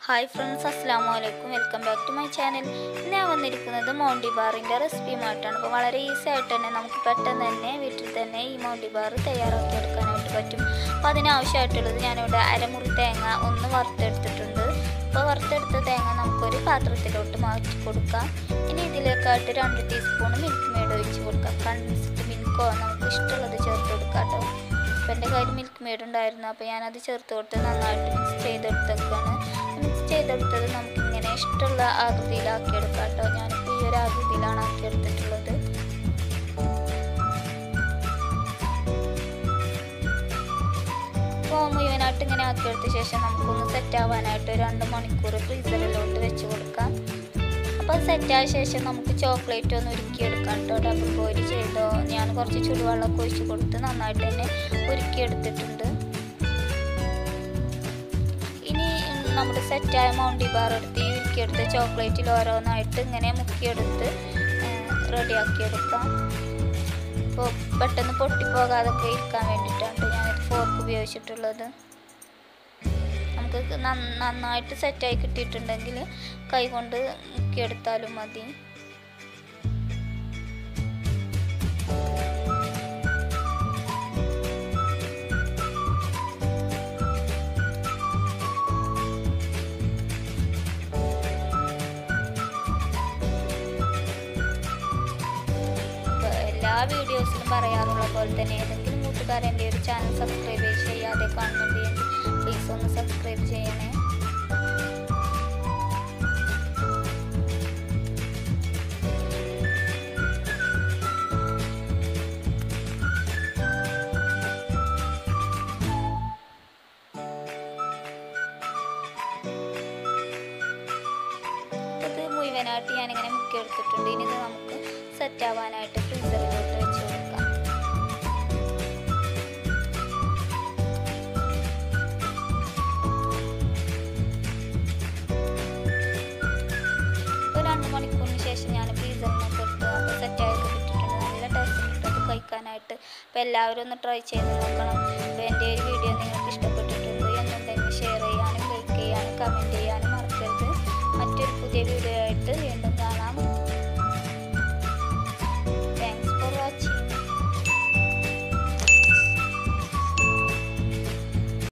Hi friends, അസ്സലാമു അലൈക്കും. Welcome back to my channel. ഞാൻ വന്നിരിക്കുന്നത് മൗണ്ടി ബാറിൻ്റെ റെസിപ്പിയുമായിട്ടാണ്. അപ്പോൾ വളരെ ഈസി ആയിട്ട് തന്നെ നമുക്ക് പെട്ടെന്ന് തന്നെ വീട്ടിൽ തന്നെ ഈ മൗണ്ടി ബാർ തയ്യാറാക്കി എടുക്കാനായിട്ട് പറ്റും. അപ്പോൾ അതിനാവശ്യമായിട്ടുള്ളത് ഞാനിവിടെ അരമുറി തേങ്ങ ഒന്ന് വറുത്തെടുത്തിട്ടുണ്ട്. അപ്പോൾ വറുത്തെടുത്ത തേങ്ങ നമുക്കൊരു പാത്രത്തിലോട്ട് മാറ്റി കൊടുക്കാം. ഇനി ഇതിലേക്കായിട്ട് 2 ടീസ്പൂൺ മിൽക്ക് മെയ്ഡ് ഒഴിച്ച് കൊടുക്കാം. കണ്ടൻസ്ഡ് മിൽക്കോ നമുക്ക് ഇഷ്ടമുള്ളത് ചേർത്ത് കൊടുക്കാം കേട്ടോ. അപ്പോൾ എൻ്റെ കയ്യിൽ മിൽക്ക് മെയ്ഡ് ഉണ്ടായിരുന്നു, അപ്പോൾ ഞാനത് ചേർത്ത് കൊടുത്ത് നന്നായിട്ട് മിക്സ് ചെയ്തെടുത്തേക്കാണ്. മിക്സ് ചെയ്തെടുത്തത് നമുക്കിങ്ങനെ ഇഷ്ടമുള്ള ആകൃതിയിലാക്കിയെടുക്കാം കേട്ടോ. ഞാനിപ്പോൾ ഈ ഒരു ആകൃതിയിലാണ് ആക്കിയെടുത്തിട്ടുള്ളത്. അപ്പോൾ മുഴുവനായിട്ട് ഇങ്ങനെ ആക്കിയെടുത്ത ശേഷം നമുക്കൊന്ന് സെറ്റ് ആവാനായിട്ട് 2 മണിക്കൂർ ഫ്രീസറിലോട്ട് വെച്ച് കൊടുക്കാം. അപ്പോൾ സെറ്റായ ശേഷം നമുക്ക് ചോക്ലേറ്റ് ഒന്ന് ഉരുക്കിയെടുക്കാം കേട്ടോ. ഡബിൾ ബോയിൽ ചെയ്തോ ഞാൻ കുറച്ച് ചുടുവെള്ളമൊക്കെ ഒഴിച്ച് കൊടുത്ത് നന്നായിട്ട് തന്നെ ഉരുക്കിയെടുത്തിട്ടുണ്ട്. ഇനി നമ്മുടെ സെറ്റായ മൗണ്ടി ബാർ എടുത്ത് ഈ ഉരുക്കിയെടുത്ത് ചോക്ലേറ്റിൽ ഓരോന്നായിട്ട് ഇങ്ങനെ മുക്കിയെടുത്ത് റെഡിയാക്കിയെടുക്കാം. അപ്പോൾ പെട്ടെന്ന് പൊട്ടിപ്പോകാതൊക്കെ ഇരിക്കാൻ വേണ്ടിയിട്ടാണ് ഞാനൊരു ഫോർക്ക് ഉപയോഗിച്ചിട്ടുള്ളത്. നമുക്ക് നന്നായിട്ട് സെറ്റായി കിട്ടിയിട്ടുണ്ടെങ്കിൽ കൈ കൊണ്ട് മുക്കിയെടുത്താലും മതി. എല്ലാ വീഡിയോസിലും പറയാറുള്ള പോലെ തന്നെ ഏതെങ്കിലും കൂട്ടുകാരൻ എൻ്റെ ഒരു ചാനൽ സബ്സ്ക്രൈബ് ചെയ്യാതെ കാണുന്നുണ്ടെങ്കിൽ പ്ലീസ് ഒന്ന് സബ്സ്ക്രൈബ് ചെയ്യണേ. ഇത് മുഴുവനായിട്ട് ഞാനിങ്ങനെ മുക്കിയെടുത്തിട്ടുണ്ട്. ഇനി ഇത് നമുക്ക് സെറ്റ് ആവാനായിട്ട് ഫ്രീസറിലോട്ട് വെച്ച് കൊടുക്കാം. ഇപ്പോൾ 2 മണിക്കൂറിന് ശേഷം ഞാൻ ഫ്രീസറിനൊക്കെ എടുത്ത് അപ്പോൾ സെറ്റായൊക്കെ കിട്ടിയിട്ടുണ്ട്. നല്ല ടേസ്റ്റ് കിട്ടും കഴിക്കാനായിട്ട്. അപ്പോൾ എല്ലാവരും ഒന്ന് ട്രൈ ചെയ്ത് നോക്കണം. അപ്പോൾ എൻ്റെ ഒരു വീഡിയോ നിങ്ങൾക്ക് ഇഷ്ടപ്പെട്ടിട്ടുണ്ട് എന്നുണ്ടെങ്കിൽ ഷെയർ ചെയ്യാനും ലൈക്ക് ചെയ്യാനും കമൻറ്റ് ചെയ്യാനും